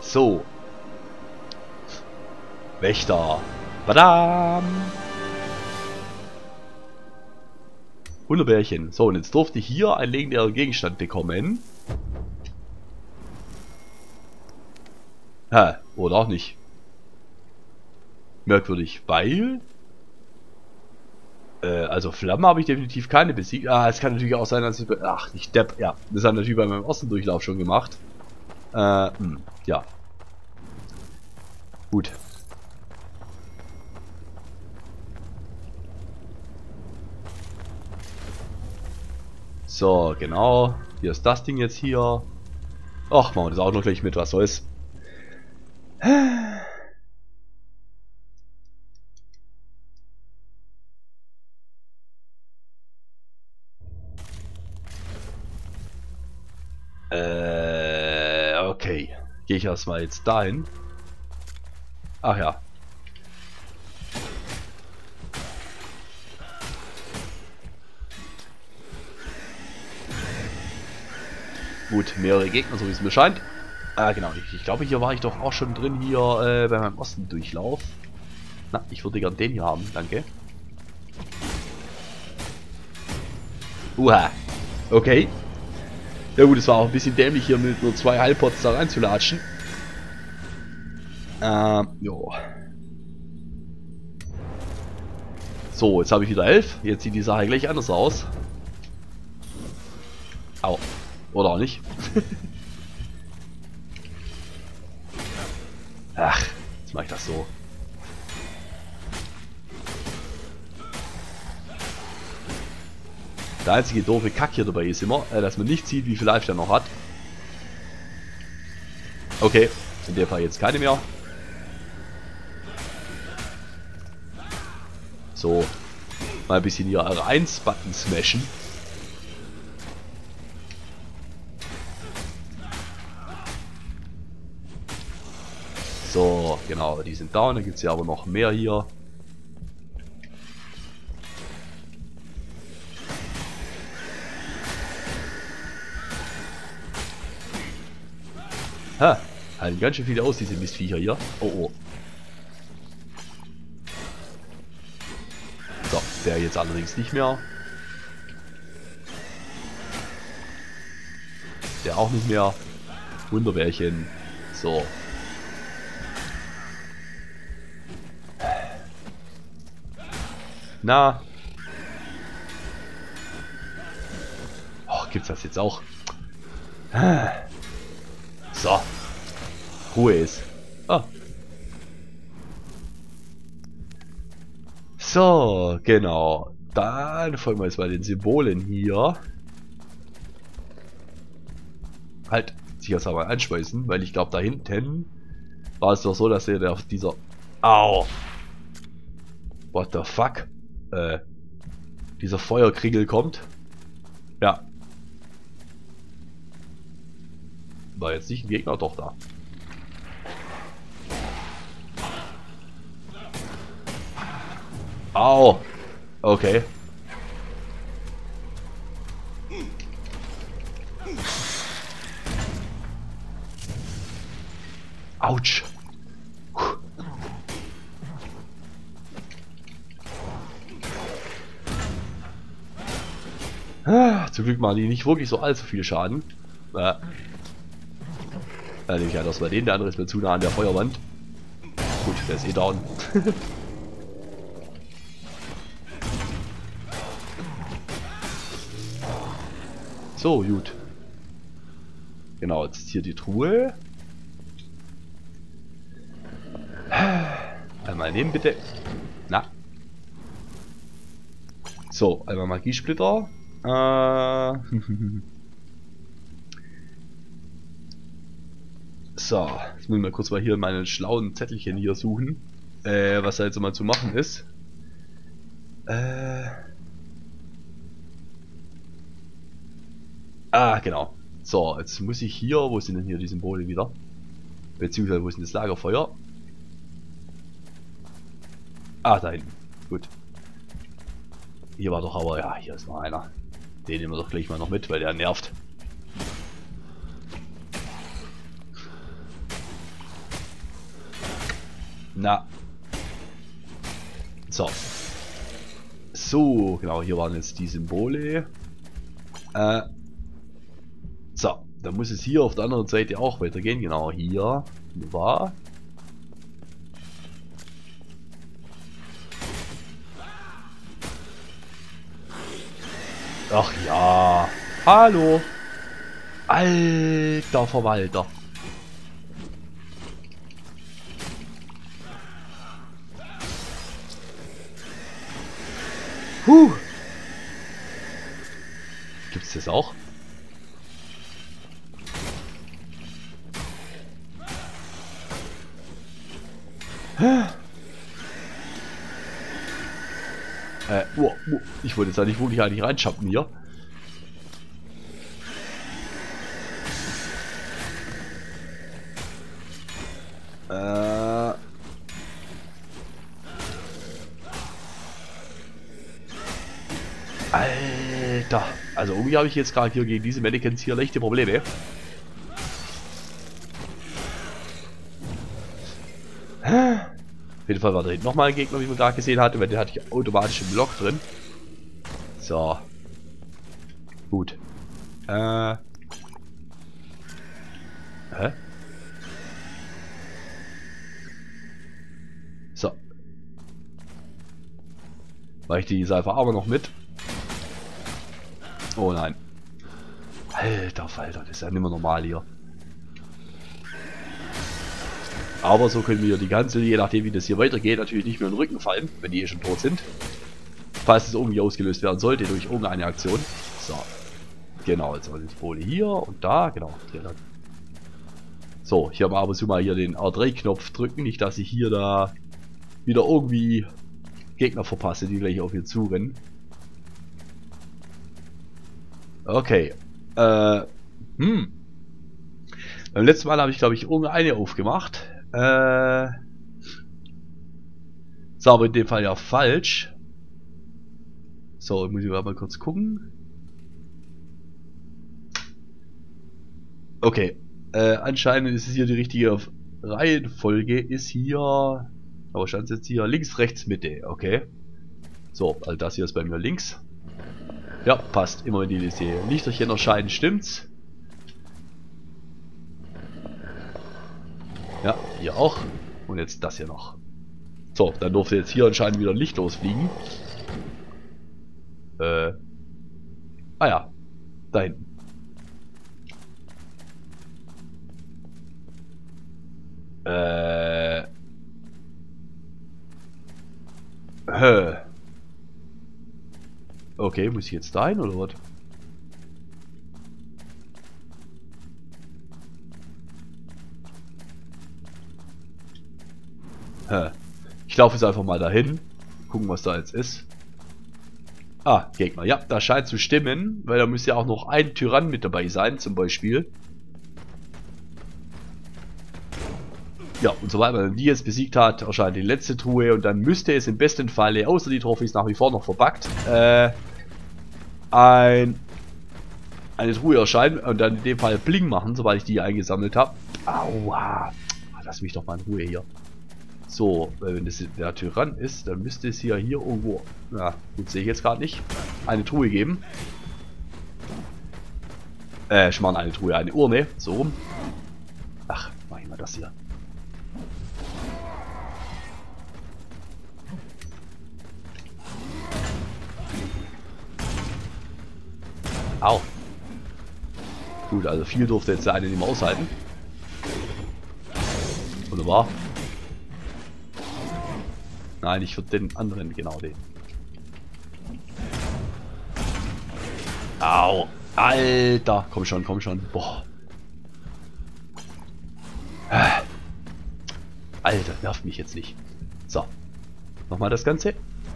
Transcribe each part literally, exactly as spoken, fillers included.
So. Wächter. Badam. Wunderbärchen. So, und jetzt durfte ich hier einen legendären Gegenstand bekommen. Hä, oder auch nicht. Merkwürdig, weil... Äh, also Flammen habe ich definitiv keine besiegt. Ah, es kann natürlich auch sein, dass ich... Ach, nicht Depp. Ja, das hat natürlich bei meinem ersten Durchlauf schon gemacht. Äh, hm, ja. Gut. So, genau. Hier ist das Ding jetzt hier. Ach, machen wir das auch noch gleich mit, was soll's. Äh, okay. Gehe ich erstmal jetzt dahin. Ach ja. Gut, mehrere Gegner, so wie es mir scheint. Ah, genau. Ich, ich glaube, hier war ich doch auch schon drin, hier äh, bei meinem ersten Durchlauf. Na, ich würde gern den hier haben, danke. Uha. Okay. Ja gut, es war auch ein bisschen dämlich, hier mit nur zwei Heilpots da reinzulatschen. Ähm, jo. So, jetzt habe ich wieder elf. Jetzt sieht die Sache gleich anders aus. Au. Oder auch nicht. Ach, jetzt mache ich das so. Der einzige doofe Kack hier dabei ist immer, äh, dass man nicht sieht, wie viel Life der noch hat. Okay, in dem Fall jetzt keine mehr. So, mal ein bisschen hier R eins Button smashen. So, genau, die sind down, dann gibt es ja aber noch mehr hier. Ha, halten ganz schön viele aus, diese Mistviecher hier. Oh, oh. So, der jetzt allerdings nicht mehr. Der auch nicht mehr. Wunderbärchen. So. Na. Oh, gibt's das jetzt auch? So. Ruhe ist. Ah. So, genau. Dann folgen wir jetzt mal den Symbolen hier. Halt, sich jetzt aber anschmeißen, weil ich glaube, da hinten war es doch so, dass der auf dieser... Au! What the fuck? Äh, dieser Feuerkriegel kommt. Ja. War jetzt nicht ein Gegner, doch da. Au! Okay. Autsch! Ah, zum Glück machen die nicht wirklich so allzu viel Schaden. Ja. Da nehme ich an, dass bei denen, der andere ist mir zu nah an der Feuerwand. Gut, der ist eh down. So, gut. Genau, jetzt ist hier die Truhe. Einmal nehmen, bitte. Na. So, einmal Magiesplitter. Äh. So, jetzt muss ich mal kurz mal hier meine schlauen Zettelchen hier suchen. Äh, was da jetzt mal zu machen ist. Äh. Ah, genau. So, jetzt muss ich hier, wo sind denn hier die Symbole wieder? Beziehungsweise, wo ist denn das Lagerfeuer? Ah, da hinten. Gut. Hier war doch aber, ja, hier ist noch einer. Den nehmen wir doch gleich mal noch mit, weil der nervt. Na. So. So, genau, hier waren jetzt die Symbole. Äh. So, dann muss es hier auf der anderen Seite auch weitergehen. Genau, hier. War. Ach ja. Hallo. Alter Verwalter. Huh. Gibt's das auch? Hä? Äh, oh, oh, ich wollte jetzt da nicht wirklich eigentlich reinschappen hier. Äh. Alter. Also irgendwie habe ich jetzt gerade hier gegen diese Mannequins hier leichte Probleme. Auf jeden Fall war da hinten nochmal ein Gegner, wie man gerade gesehen hatte, weil den hatte ich automatisch im Block drin. So. Gut. Äh. Hä? So. Weil ich die einfach aber noch mit. Oh nein. Alter Falter, das ist ja nicht mehr normal hier. Aber so können wir die ganze, je nachdem wie das hier weitergeht, natürlich nicht mehr in den Rücken fallen, wenn die eh schon tot sind. Falls es irgendwie ausgelöst werden sollte durch irgendeine Aktion. So. Genau, jetzt haben wir die Symbole hier und da, genau. So, hier haben wir aber so mal hier den R drei Knopf drücken, nicht dass ich hier da wieder irgendwie Gegner verpasse, die gleich auf hier zurennen. Okay. Äh, hm. Beim letzten Mal habe ich, glaube ich, irgendeine aufgemacht. Äh. Ist aber in dem Fall ja falsch. So, muss ich mal kurz gucken. Okay. Äh, anscheinend ist es hier die richtige Reihenfolge. Ist hier. Aber stand es jetzt hier links, rechts, Mitte. Okay. So, also das hier ist bei mir links. Ja, passt. Immer wenn die Lichterchen erscheinen, stimmt's. Ja, hier auch. Und jetzt das hier noch. So, dann durfte jetzt hier anscheinend wieder ein Licht losfliegen. Äh. Ah ja. Da hinten. Äh. Hä. Okay, muss ich jetzt da hin oder was? Hä. Ich laufe jetzt einfach mal dahin. Gucken, was da jetzt ist. Ah, Gegner. Ja, das scheint zu stimmen, weil da müsste ja auch noch ein Tyrann mit dabei sein, zum Beispiel. Ja, und sobald man die jetzt besiegt hat, erscheint die letzte Truhe und dann müsste es im besten Falle, außer die Trophys nach wie vor noch verpackt, äh, ein, eine Truhe erscheinen und dann in dem Fall Bling machen, sobald ich die eingesammelt habe. Aua! Lass mich doch mal in Ruhe hier. So, wenn das der Tyrann ist, dann müsste es hier, hier irgendwo, na gut, sehe ich jetzt gerade nicht, eine Truhe geben. Äh, ich meine eine Truhe, eine Urne, so rum. Ach, mach ich mal das hier. Au. Gut, also viel durfte jetzt der eine nicht mehr aushalten. Wunderbar. Nein, ich würde den anderen, genau den. Au. Alter. Komm schon, komm schon. Boah. Alter, nervt mich jetzt nicht. So. Nochmal das Ganze.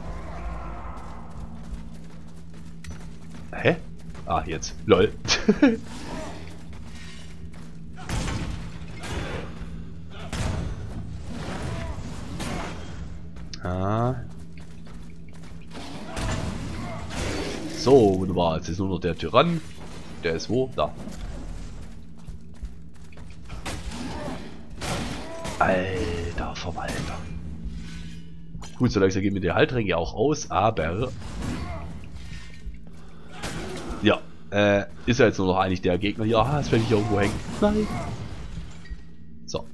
Hä? Ah, jetzt. Lol. ah. So, wunderbar. Jetzt ist nur noch der Tyrann. Der ist wo? Da. Alter Verwalter. Gut, so langsam gehen mir die Heiltränke auch aus, aber... Ja, äh, ist ja jetzt nur noch eigentlich der Gegner hier. Ah, jetzt werde ich hier irgendwo hängen. Nein. So.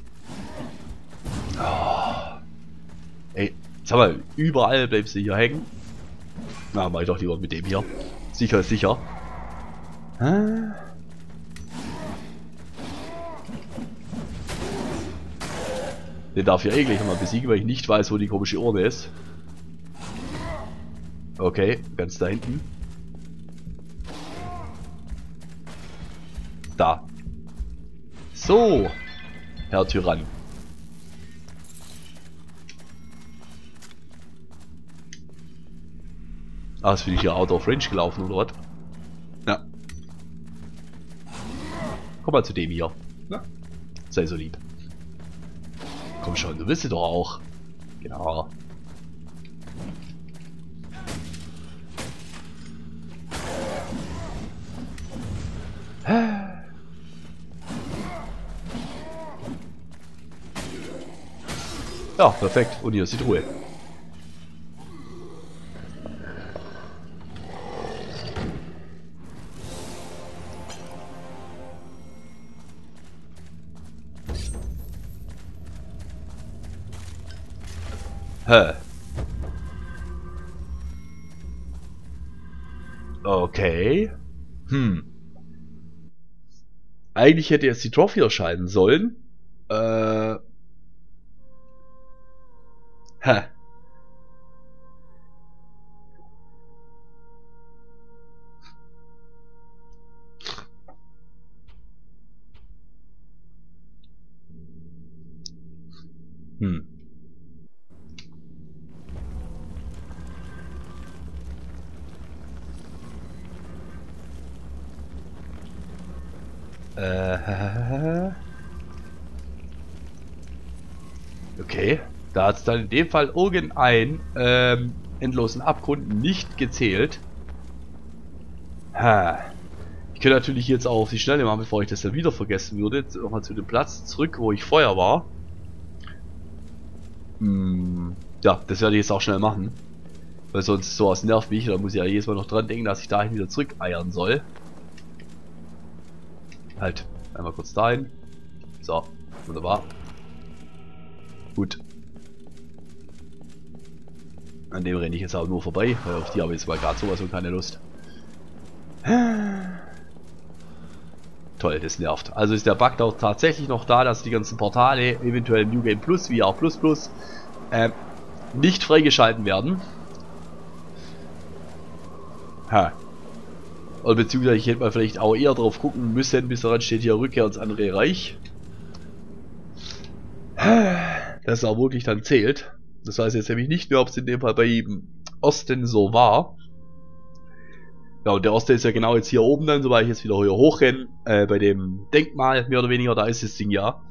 Oh. Ey, sag mal, überall bleibst du hier hängen. Na, mach ich doch lieber mit dem hier. Sicher ist sicher. Hä? Den darf ich eigentlich nochmal besiegen, weil ich nicht weiß, wo die komische Urne ist. Okay, ganz da hinten. Da. So, Herr Tyrann. Ah, jetzt bin ich hier out of range gelaufen, oder was? Ja. Komm mal zu dem hier. Ja. Sei so lieb. Komm schon, du willst sie doch auch. Genau. Ja, perfekt. Und hier ist die Truhe. Hä? Okay. Hm. Eigentlich hätte jetzt die Trophy erscheinen sollen. Äh. Hä. Hm. Äh. Okay. Da hat es dann in dem Fall irgendeinen ähm, endlosen Abgrund nicht gezählt. Ha. Ich könnte natürlich jetzt auch auf die Schnelle machen, bevor ich das dann wieder vergessen würde. Nochmal zu dem Platz zurück, wo ich vorher war. Hm. Ja, das werde ich jetzt auch schnell machen. Weil sonst sowas nervt mich. Da muss ich ja jedes Mal noch dran denken, dass ich dahin wieder zurück eiern soll. Halt. Einmal kurz dahin. So. Wunderbar. Gut. An dem renne ich jetzt aber nur vorbei, weil auf die habe ich jetzt mal gerade sowas und keine Lust. Toll, das nervt. Also ist der Bug auch tatsächlich noch da, dass die ganzen Portale, eventuell New Game Plus, wie auch Plus Plus, äh, nicht freigeschalten werden. Ha. Oder beziehungsweise ich hätte mal vielleicht auch eher drauf gucken müssen, bis daran steht hier Rückkehr ins andere Reich. Das auch wirklich dann zählt. Das weiß jetzt nämlich nicht mehr, ob es in dem Fall bei Osten so war. Ja, und der Osten ist ja genau jetzt hier oben dann, sobald ich jetzt wieder hier hochrenne, äh, bei dem Denkmal, mehr oder weniger, da ist das Ding ja.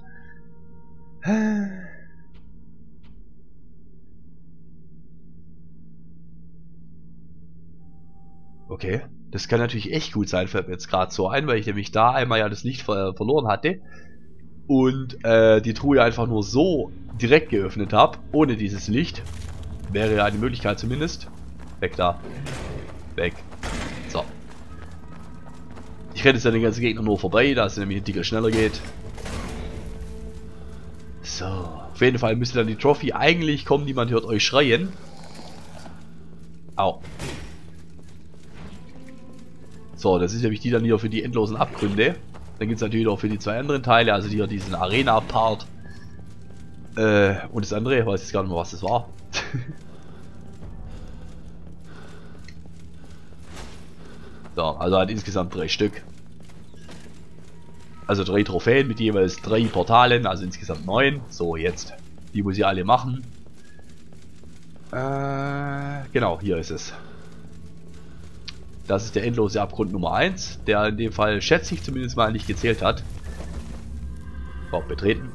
Okay, das kann natürlich echt gut sein, fällt mir jetzt gerade so ein, weil ich nämlich da einmal ja das Licht ver verloren hatte. Und äh, die Truhe einfach nur so direkt geöffnet habe, ohne dieses Licht. Wäre ja eine Möglichkeit zumindest. Weg da. Weg. So. Ich renne jetzt ja den ganzen Gegner nur vorbei, da es nämlich ein Ticker schneller geht. So. Auf jeden Fall müsste dann die Trophy eigentlich kommen, niemand hört euch schreien. Au. So, das ist nämlich die dann hier für die endlosen Abgründe. Dann gibt es natürlich auch für die zwei anderen Teile, also hier diesen Arena-Part. Äh, und das andere, ich weiß jetzt gar nicht mehr, was das war. So, also halt insgesamt drei Stück. Also drei Trophäen mit jeweils drei Portalen, also insgesamt neun. So, jetzt. Die muss ich alle machen. Äh, genau, hier ist es. Das ist der endlose Abgrund Nummer eins, der in dem Fall, schätze ich zumindest mal, nicht gezählt hat. So, betreten.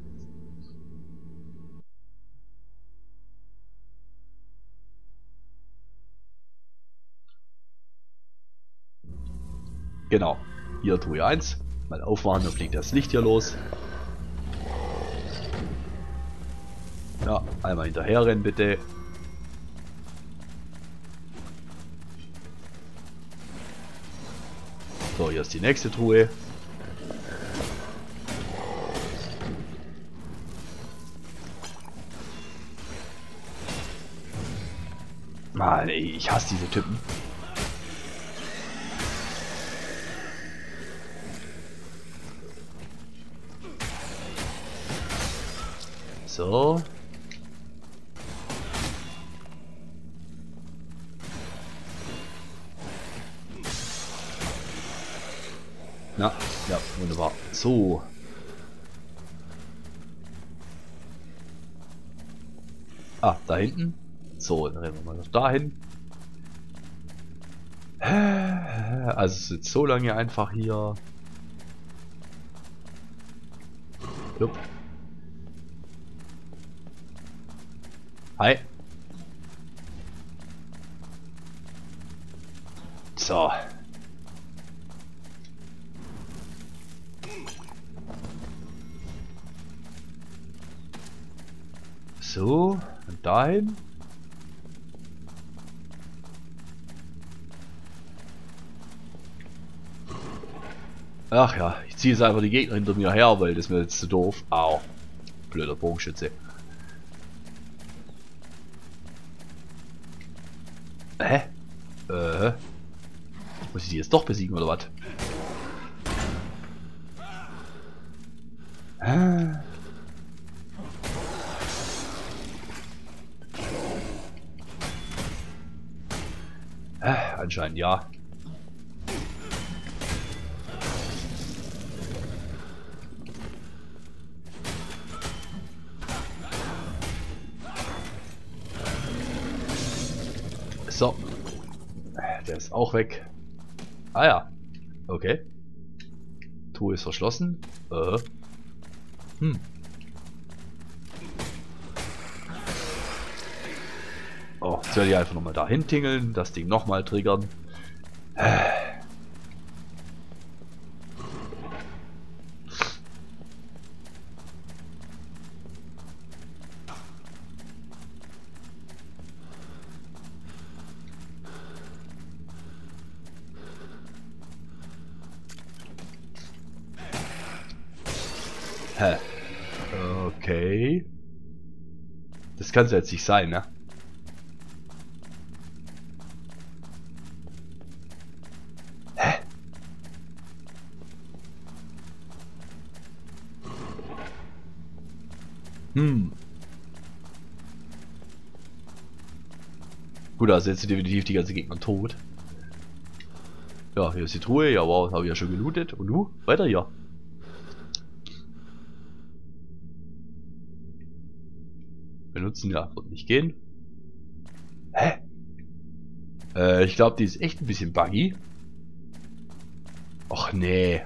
Genau, hier Truhe eins. Mal aufmachen, dann fliegt das Licht hier los. Ja, einmal hinterher rennen bitte. So, hier ist die nächste Truhe. Mann, ey, ich hasse diese Typen. So. Na, ja, wunderbar. So. Ah, da hinten. So, dann rennen wir mal noch dahin. Also es ist jetzt so lange einfach hier. Jupp. Hi. So. So, und dahin. Ach ja, ich ziehe jetzt einfach die Gegner hinter mir her, weil das ist mir jetzt zu doof. Au. Blöder Bogenschütze. Hä? Äh. Muss ich die jetzt doch besiegen oder was? Hä? Äh, anscheinend ja. So. Der ist auch weg. Ah ja. Okay. Truhe ist verschlossen. Äh. Hm. Oh, jetzt werde ich einfach nochmal dahin tingeln, das Ding nochmal triggern. Hä? Okay. Das kann es jetzt nicht sein, ne? Hä? Hm. Gut, also jetzt sind definitiv die ganzen Gegner tot. Ja, hier ist die Truhe. Ja, wow, habe ich ja schon gelootet. Und nu? Weiter hier. Benutzen, ja, wird nicht gehen. Hä? Äh, ich glaube, die ist echt ein bisschen buggy. Och nee.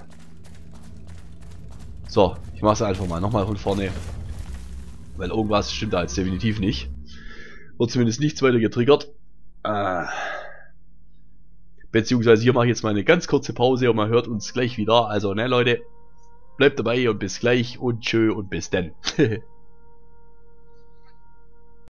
So, ich mache es einfach mal nochmal von vorne. Weil irgendwas stimmt da jetzt definitiv nicht. Wird zumindest nichts weiter getriggert. Äh, beziehungsweise hier mache ich jetzt mal eine ganz kurze Pause und man hört uns gleich wieder. Also ne Leute, bleibt dabei und bis gleich und tschö und bis denn.